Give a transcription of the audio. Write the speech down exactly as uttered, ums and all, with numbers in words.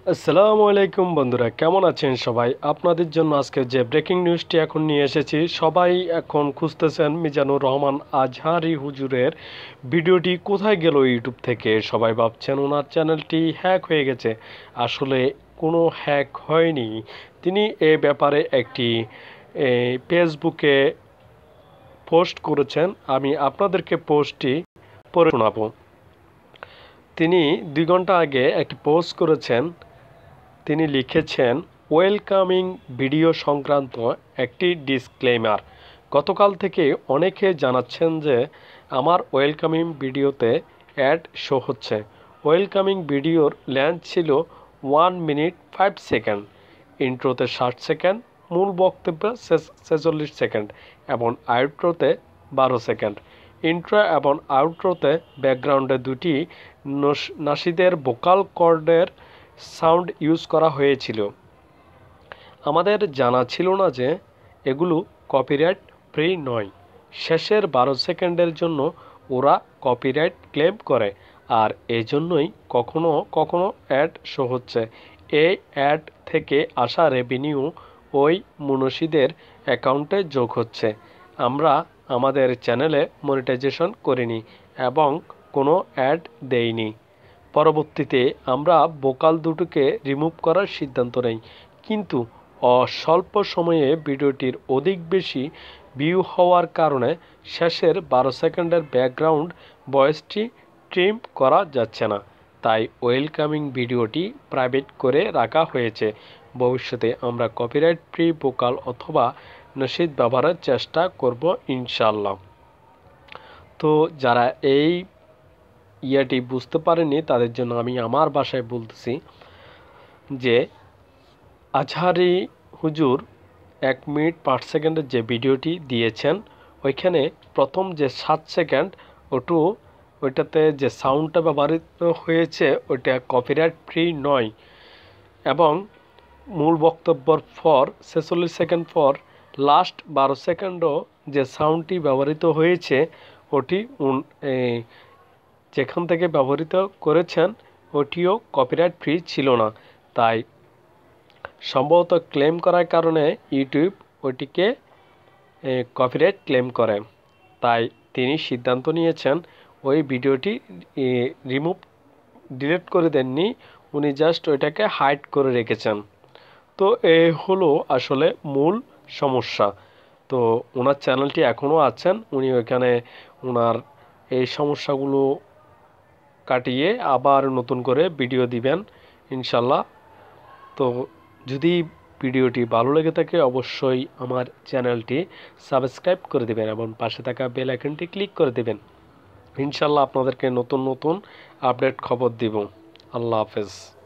আসসালামু আলাইকুম বন্ধুরা, কেমন আছেন সবাই? আপনাদের জন্য আজকে যে ব্রেকিং নিউজটি এখন নিয়ে এসেছি, সবাই এখন খুঁজতেছেন মিজানুর রহমান আজহারী হুজুরের ভিডিওটি কোথায় গেল ইউটিউব থেকে। সবাই ভাবছেন ওনার চ্যানেলটি হ্যাক হয়ে গেছে। আসলে কোনো হ্যাক হয়নি। তিনি এ ব্যাপারে একটি ফেসবুকে পোস্ট করেছেন। আমি আপনাদেরকে পোস্টটি পড়ে শোনাবো। তিনি দুই ঘন্টা আগে একটি পোস্ট করেছেন। তিনি লিখেছেন, ওয়েলকামিং ভিডিও সংক্রান্ত একটি ডিসক্লেমার। গতকাল থেকে অনেকে জানাচ্ছেন যে আমার ওয়েলকামিং ভিডিওতে অ্যাড শো হচ্ছে। ওয়েলকামিং ভিডিওর লেন্থ ছিল ওয়ান মিনিট ফাইভ সেকেন্ড, ইন্ট্রোতে ষাট সেকেন্ড, মূল বক্তব্যে ছেচল্লিশ সেকেন্ড এবং আউট্রোতে বারো সেকেন্ড। ইন্ট্রো এবং আউট্রোতে ব্যাকগ্রাউন্ডে দুটি নাশিদের ভোকাল কর্ডের সাউন্ড ইউজ করা হয়েছিল। আমাদের জানা ছিল না যে এগুলো কপিরাইট ফ্রি নয়। শেষের বারো সেকেন্ডের জন্য ওরা কপিরাইট ক্লেম করে, আর এজন্যই কখনো কখনো অ্যাড শো হচ্ছে। এই অ্যাড থেকে আসা রেভিনিউ ওই মনীষীদের অ্যাকাউন্টে যোগ হচ্ছে। আমরা আমাদের চ্যানেলে মনিটাইজেশন করিনি এবং কোনো অ্যাড দেইনি। পরবর্তীতে আমরা ভোকাল দুটোকে রিমুভ করার সিদ্ধান্ত নেই, কিন্তু অস্বল্প সময়ে ভিডিওটির অধিক বেশি ভিউ হওয়ার কারণে শেষের বারো সেকেন্ডের ব্যাকগ্রাউন্ড ভয়েসটি ট্রিম করা যাচ্ছে না। তাই ওয়েলকামিং ভিডিওটি প্রাইভেট করে রাখা হয়েছে। ভবিষ্যতে আমরা কপিরাইট ফ্রি ভোকাল অথবা নসিদ ব্যবহারের চেষ্টা করব ইনশাল্লাহ। তো যারা এই ইয়াটি বুঝতে পারেনি তাদের জন্য আমি আমার ভাষায় বলতেছি যে আজহারী হুজুর এক মিনিট পাঁচ সেকেন্ডের যে ভিডিওটি দিয়েছেন, ওইখানে প্রথম যে সাত সেকেন্ড ওটু ওইটাতে যে সাউন্ডটা ব্যবহৃত হয়েছে ওইটা কপিরাইট ফ্রি নয়, এবং মূল বক্তব্যর পর ছেচল্লিশ সেকেন্ড পর লাস্ট বারো সেকেন্ডও যে সাউন্ডটি ব্যবহৃত হয়েছে ওটি যেখান থেকে ব্যবহৃত করেছেন ওটিও কপিরাইট ফ্রি ছিল না। তাই সম্ভবত ক্লেম করার কারণে ইউটিউব ওটিকে কপিরাইট ক্লেম করে। তাই তিনি সিদ্ধান্ত নিয়েছেন ওই ভিডিওটি রিমুভ ডিলিট করে দেননি, উনি জাস্ট ওইটাকে হাইড করে রেখেছেন। তো এ হলো আসলে মূল সমস্যা। তো ওনার চ্যানেলটি এখনও আছেন, উনি ওইখানে ওনার এই সমস্যাগুলো কাটিয়ে আবার নতুন করে ভিডিও দিবেন ইনশাল্লাহ। তো যদি ভিডিওটি ভালো লেগে থাকে অবশ্যই আমার চ্যানেলটি সাবস্ক্রাইব করে দেবেন এবং পাশে থাকা বেল আইকনটি ক্লিক করে দেবেন। ইনশাল্লাহ আপনাদেরকে নতুন নতুন আপডেট খবর দিব। আল্লাহ হাফেজ।